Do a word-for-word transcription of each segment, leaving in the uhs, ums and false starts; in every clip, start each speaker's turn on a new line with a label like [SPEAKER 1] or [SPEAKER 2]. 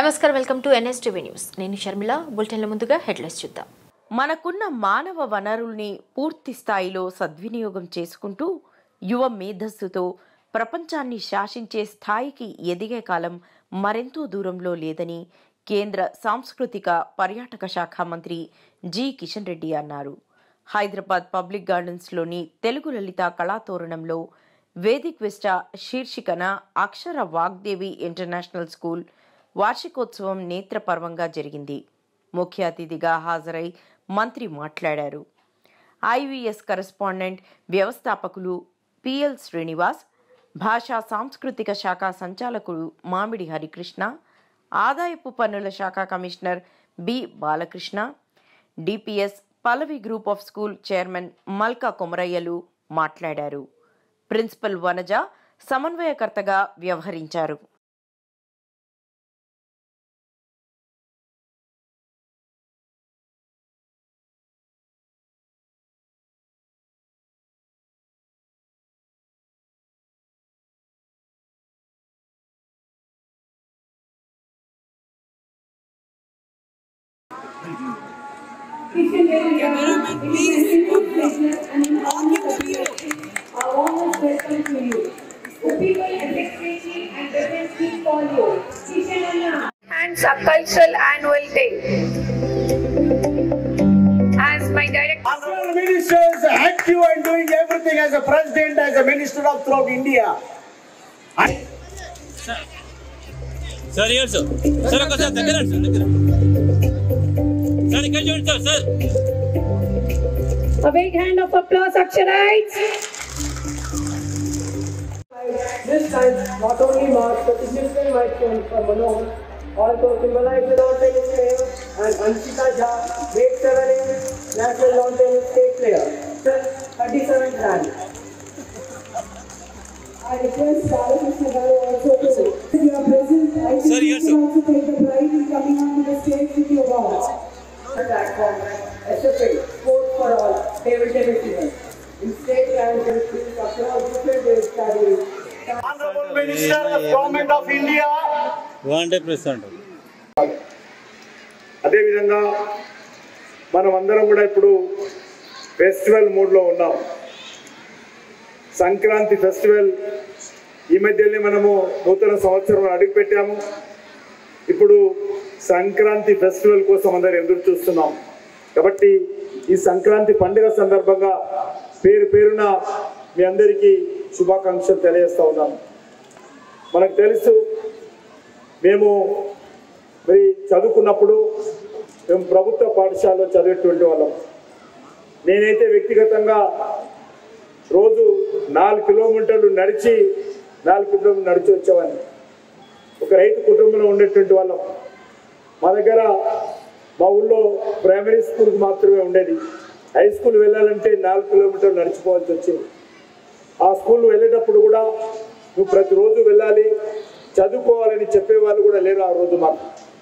[SPEAKER 1] నమస్కారం, welcome to NSTV news. నేను షర్మిల. బులెటిన్ల ముందుగా హెడ్లైన్స్ చూద్దాం.
[SPEAKER 2] మనకున్న మానవ వనరుల్ని పూర్తి స్థాయిలో సద్వినియోగం చేసుకుంటూ యువ మేధస్సుతో ప్రపంచాన్ని శాసించే స్థాయికి ఎదిగే కాలం మరెంతో దూరంలో లేదని కేంద్ర సాంస్కృతిక పర్యాటక శాఖ మంత్రి జి కిషన్ రెడ్డి అన్నారు. హైదరాబాద్ పబ్లిక్ గార్డెన్స్లోని తెలుగు లలిత కళాతోరణంలో వేదిక్ వెస్టా శీర్షికన అక్షర వాగ్దేవి ఇంటర్నేషనల్ స్కూల్ వార్షికోత్సవం నేత్రపర్వంగా జరిగింది. ముఖ్య అతిథిగా హాజరై మంత్రి మాట్లాడారు. ఐవీఎస్ కరెస్పాండెంట్ వ్యవస్థాపకులు పిఎల్ శ్రీనివాస్, భాషా సాంస్కృతిక శాఖ సంచాలకులు మామిడి హరికృష్ణ, ఆదాయపు పన్నుల శాఖ commissioner B Balakrishna, DPS Pallavi group of school chairman Malka కొమరయ్యలు మాట్లాడారు. ప్రిన్సిపల్ వనజ సమన్వయకర్తగా వ్యవహరించారు.
[SPEAKER 3] And a cultural annual day. As my director,
[SPEAKER 4] Honorable ministers, active and doing everything as a president, as a minister of throughout India.
[SPEAKER 5] Sir, here, sir. Sir, okay, sir. దగ్గర sir, దగ్గర. Sir, ఇక్కడ చూడండి sir, sir.
[SPEAKER 3] a big hand of applause, Aksharites.
[SPEAKER 6] This time not only marks a significant milestone for Manoj, also symbolizes the lawn tennis player and Anshita Jha, grade seven A national lawn tennis state player, thirty-seventh rank. I request Balakrishna Garu also to, if you are present, I think
[SPEAKER 5] Sir,
[SPEAKER 6] you
[SPEAKER 5] yes,
[SPEAKER 6] should
[SPEAKER 5] sir.
[SPEAKER 6] also take the pride in coming onto the stage with your awards. Platform, S F A, Sport for All, table tennis event. In state rankings across different age categories.
[SPEAKER 4] Honorable Minister of Government of India.
[SPEAKER 5] one hundred percent.
[SPEAKER 4] అదేవిధంగా మనం అందరం కూడా ఇప్పుడు festival మూడ్లో ఉన్నాం. Sankranti festival ఈ మధ్యనే మనము నూతన సంవత్సరం అడుగుపెట్టాము. ఇప్పుడు సంక్రాంతి ఫెస్టివల్ కోసం అందరు ఎదురు చూస్తున్నాం. కాబట్టి ఈ సంక్రాంతి పండుగ సందర్భంగా పేరు పేరున మీ అందరికీ శుభాకాంక్షలు తెలియజేస్తూ ఉన్నాను. మనకు తెలుసు, మేము మరి చదువుకున్నప్పుడు మేము ప్రభుత్వ పాఠశాలలో చదివేటువంటి వాళ్ళం. నేనైతే వ్యక్తిగతంగా రోజు నాలుగు కిలోమీటర్లు నడిచి నాలుగు కిలోమీటర్లు నడిచి వచ్చేవాడిని. ఒక రైతు కుటుంబంలో ఉండేటువంటి వాళ్ళం. మా దగ్గర మా ఊళ్ళో ప్రైమరీ స్కూల్కి మాత్రమే ఉండేది. హై స్కూల్ వెళ్ళాలంటే నాలుగు కిలోమీటర్లు నడిచిపోవాల్సి వచ్చేది. ఆ స్కూల్ వెళ్ళేటప్పుడు కూడా నువ్వు ప్రతిరోజు వెళ్ళాలి, చదువుకోవాలని చెప్పేవాళ్ళు కూడా లేరు ఆ రోజు మాకు.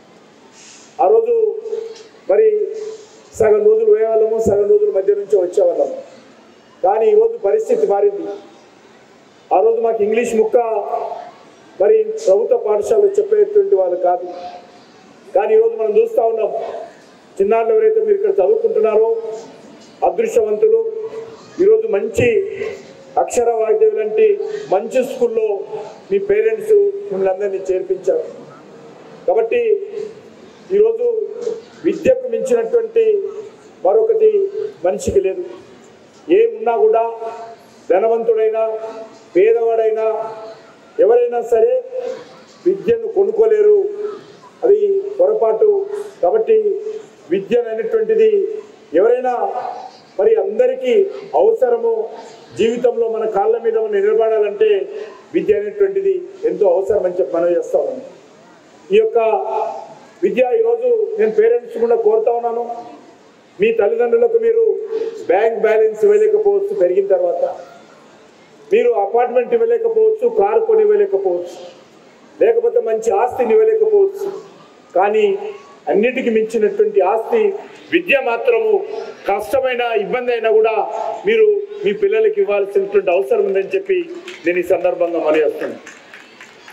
[SPEAKER 4] ఆ రోజు మరి సగం రోజులు పోయేవాళ్ళము, సగం రోజుల మధ్య నుంచి వచ్చేవాళ్ళము. కానీ ఈరోజు పరిస్థితి మారింది. ఆ రోజు మాకు ఇంగ్లీష్ ముక్క మరి ప్రభుత్వ పాఠశాలలో చెప్పేటువంటి వాళ్ళు కాదు. కానీ ఈరోజు మనం చూస్తూ ఉన్నాం, చిన్నాళ్ళు ఎవరైతే మీరు ఇక్కడ చదువుకుంటున్నారో అదృష్టవంతులు, ఈరోజు మంచి అక్షర వాగ్దేవి లాంటి మంచి స్కూల్లో మీ పేరెంట్స్ మిమ్మల్ని అందరినీ చేర్పించారు. కాబట్టి ఈరోజు విద్యకు మించినటువంటి మరొకటి మనిషికి లేదు. ఏమున్నా కూడా ధనవంతుడైనా పేదవాడైనా ఎవరైనా సరే విద్యను కొనుక్కోలేరు, అది పొరపాటు. కాబట్టి విద్య అనేటువంటిది ఎవరైనా మరి అందరికీ అవసరము. జీవితంలో మన కాళ్ళ మీద మనం నిలబడాలంటే విద్య అనేటువంటిది ఎంతో అవసరం అని చెప్పి మనం చేస్తా ఉన్నాం. ఈ యొక్క విద్య ఈరోజు నేను పేరెంట్స్ కూడా కోరుతా ఉన్నాను, మీ తల్లిదండ్రులకు మీరు బ్యాంక్ బ్యాలెన్స్ ఇవ్వలేకపోవచ్చు, పెరిగిన తర్వాత మీరు అపార్ట్మెంట్ ఇవ్వలేకపోవచ్చు, కారు కొని ఇవ్వలేకపోవచ్చు, లేకపోతే మంచి ఆస్తిని ఇవ్వలేకపోవచ్చు. కానీ అన్నిటికీ మించినటువంటి ఆస్తి విద్య మాత్రము. కష్టమైన ఇబ్బంది అయినా కూడా మీరు మీ పిల్లలకి ఇవ్వాల్సినటువంటి అవసరం ఉందని చెప్పి నేను ఈ సందర్భంగా మనవి చేస్తున్నాను.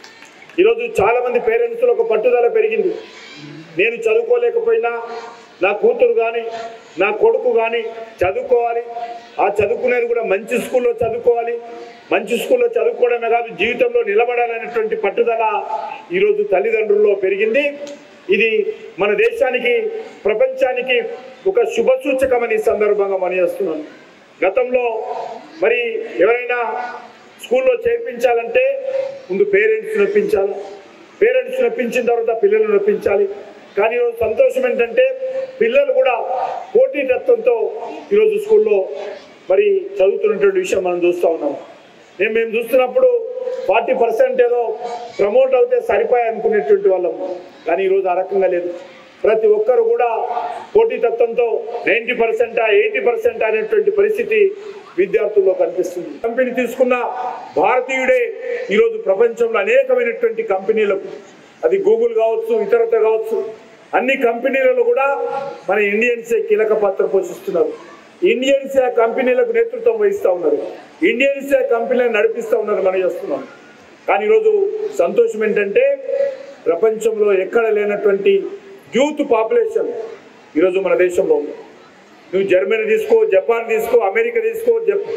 [SPEAKER 4] ఈరోజు చాలా మంది పేరెంట్స్లో ఒక పట్టుదల పెరిగింది. నేను చదువుకోలేకపోయినా నా కూతురు కానీ నా కొడుకు కానీ చదువుకోవాలి, ఆ చదువుకునేది కూడా మంచి స్కూల్లో చదువుకోవాలి, మంచి స్కూల్లో చదువుకోవడమే కాదు జీవితంలో నిలబడాలనేటువంటి పట్టుదల ఈరోజు తల్లిదండ్రుల్లో పెరిగింది. ఇది మన దేశానికి ప్రపంచానికి ఒక శుభ సూచకమని సందర్భంగా మనయేస్తున్నాను. గతంలో మరి ఎవరైనా స్కూల్లో చేర్పించాలంటే ముందు పేరెంట్స్ నొప్పించాలి, పేరెంట్స్ నొప్పించిన తర్వాత పిల్లలు నొప్పించాలి. కానీ ఈరోజు సంతోషం ఏంటంటే పిల్లలు కూడా పోటీతత్వంతో ఈరోజు స్కూల్లో మరి చదువుతున్నటువంటి విషయం మనం చూస్తూ ఉన్నాం. నేను మేము చూస్తున్నప్పుడు ఫార్టీ పర్సెంట్ ఏదో ప్రమోట్ అవుతే సరిపోయి అనుకునేటువంటి వాళ్ళం, కానీ ఈరోజు ఆ రకంగా లేదు. ప్రతి ఒక్కరు కూడా పోటీతత్వంతో నైంటీ పర్సెంటా ఎయిటీ పర్సెంట్ అనేటువంటి పరిస్థితి విద్యార్థుల్లో కనిపిస్తుంది. కంపెనీ తీసుకున్న భారతీయుడే ఈరోజు ప్రపంచంలో అనేకమైనటువంటి కంపెనీలకు, అది గూగుల్ కావచ్చు ఇతరత కావచ్చు, అన్ని కంపెనీలలో కూడా మన ఇండియన్సే కీలక పాత్ర పోషిస్తున్నారు. ఇండియన్సే ఆ కంపెనీలకు నేతృత్వం వహిస్తూ ఉన్నారు, ఇండియన్సే కంపెనీలను నడిపిస్తూ ఉన్నారు మనం చేస్తున్నాం. కానీ ఈరోజు సంతోషం ఏంటంటే ప్రపంచంలో ఎక్కడ లేనటువంటి యూత్ పాపులేషన్ ఈరోజు మన దేశంలో ఉంది. నువ్వు జర్మనీ తీసుకో, జపాన్ తీసుకో, అమెరికా తీసుకో,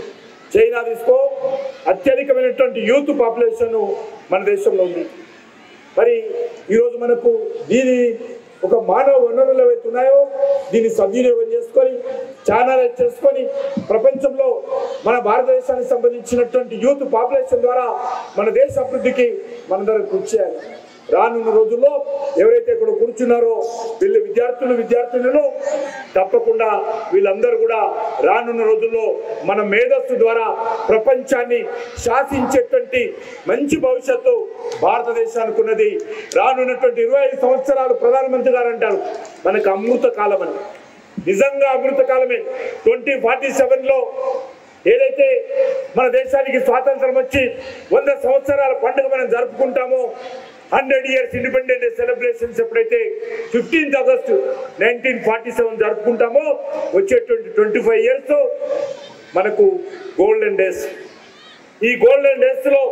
[SPEAKER 4] చైనా తీసుకో, అత్యధికమైనటువంటి యూత్ పాపులేషన్ మన దేశంలో ఉంది. మరి ఈరోజు మనకు దీని ఒక మానవ వనరులు ఏవైతే ఉన్నాయో దీన్ని సద్వినియోగం చేసుకొని ఛానలైజ్ చేసుకొని ప్రపంచంలో మన భారతదేశానికి సంబంధించినటువంటి యూత్ పాపులేషన్ ద్వారా మన దేశ అభివృద్ధికి మనందరం కృషి చేయాలి. రానున్న రోజుల్లో ఎవరైతే ఇక్కడ కూర్చున్నారో వీళ్ళు విద్యార్థులు విద్యార్థులను తప్పకుండా వీళ్ళందరూ కూడా రానున్న రోజుల్లో మన మేధస్సు ద్వారా ప్రపంచాన్ని శాసించేటువంటి మంచి భవిష్యత్తు భారతదేశానికి ఉన్నది. రానున్నటువంటి ఇరవై ఐదు సంవత్సరాలు ప్రధానమంత్రి గారు అంటారు మనకు అమృత కాలం అని. నిజంగా అమృత కాలమే. ట్వంటీ ఫార్టీ సెవెన్ లో ఏదైతే మన దేశానికి స్వాతంత్రం వచ్చి వంద సంవత్సరాల పండుగ మనం జరుపుకుంటామో, hundred years independence day celebrations ఎప్పుడైతే fifteenth August nineteen forty seven జరుపుకుంటామో వచ్చేటువంటి ట్వంటీ ఫైవ్ ఇయర్స్ మనకు గోల్డెన్ డేస్. ఈ గోల్డెన్ డేస్ లో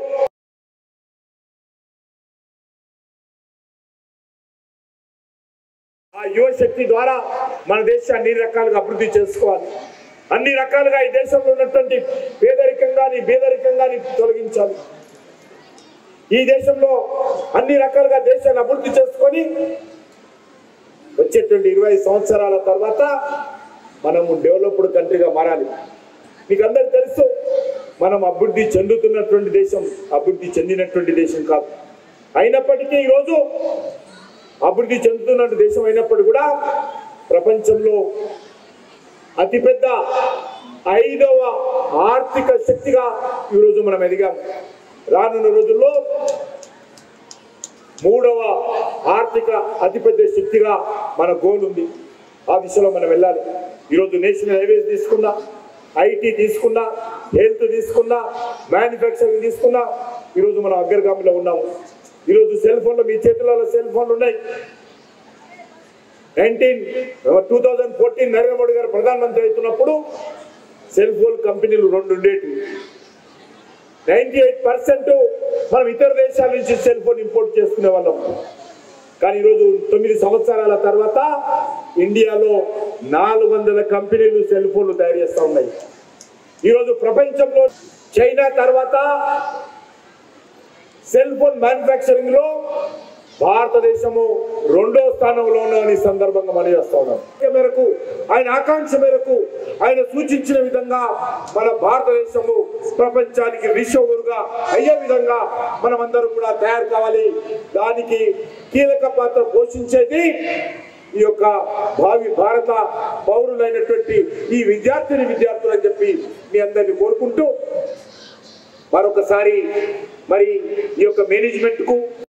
[SPEAKER 4] ఆ యువశక్తి ద్వారా మన దేశాన్ని అన్ని రకాలుగా అభివృద్ధి చేసుకోవాలి. అన్ని రకాలుగా ఈ దేశంలో ఉన్నటువంటి పేదరికంగాని బేదరికంగాని తొలగించాలి. ఈ దేశంలో అన్ని రకాలుగా దేశాన్ని అభివృద్ధి చేసుకొని వచ్చేటువంటి ఇరవై సంవత్సరాల తర్వాత మనము డెవలప్డ్ కంట్రీగా మారాలి. మీకు అందరికి తెలుసు మనం అభివృద్ధి చెందుతున్నటువంటి దేశం, అభివృద్ధి చెందినటువంటి దేశం కాదు. అయినప్పటికీ ఈరోజు అభివృద్ధి చెందుతున్న దేశం అయినప్పటికీ కూడా ప్రపంచంలో అతిపెద్ద ఐదవ ఆర్థిక శక్తిగా ఈరోజు మనం ఎదిగాం. రానున్న రోజుల్లో మూడవ ఆర్థిక అతిపెద్ద శక్తిగా మన గోల్ ఉంది. ఆ దిశలో మనం వెళ్ళాలి. ఈరోజు నేషనల్ హైవేస్ తీసుకున్నా, ఐటీ తీసుకున్నా, హెల్త్ తీసుకున్నా, మ్యానుఫ్యాక్చరింగ్ తీసుకున్నా ఈరోజు మనం అగ్రగామిలో ఉన్నాము. ఈరోజు సెల్ ఫోన్లు మీ చేతులలో సెల్ ఫోన్లు ఉన్నాయి. Nineteen two thousand fourteen Narendra Modi గారు ప్రధానమంత్రి అవుతున్నప్పుడు సెల్ ఫోన్ కంపెనీలు రెండు ఉండేటివి. నైంటీ ఎయిట్ పర్సెంట్ మనం ఇతర దేశాల నుంచి సెల్ ఫోన్ ఇంపోర్ట్ చేసుకునే వాళ్ళం. కానీ ఈరోజు తొమ్మిది సంవత్సరాల తర్వాత ఇండియాలో నాలుగు వందల కంపెనీలు సెల్ ఫోన్లు తయారు చేస్తూ ఉన్నాయి. ఈరోజు ప్రపంచంలో చైనా తర్వాత సెల్ ఫోన్ మ్యానుఫ్యాక్చరింగ్ లో భారతదేశము రెండో స్థానంలో ఉన్న సందర్భంగా మనం చేస్తా ఉన్నాం. మేరకు ఆయన ఆకాంక్ష మేరకు ఆయన సూచించిన విధంగా మన భారతదేశము ప్రపంచానికి విశ్వగురుగా అయ్యే విధంగా మనం అందరం కూడా తయారు కావాలి. దానికి కీలక పాత్ర పోషించేది ఈ యొక్క భావి భారత పౌరులైనటువంటి ఈ విద్యార్థిని విద్యార్థులు అని చెప్పి మీ అందరినీ కోరుకుంటూ మరొకసారి మరి ఈ యొక్క మేనేజ్మెంట్ కు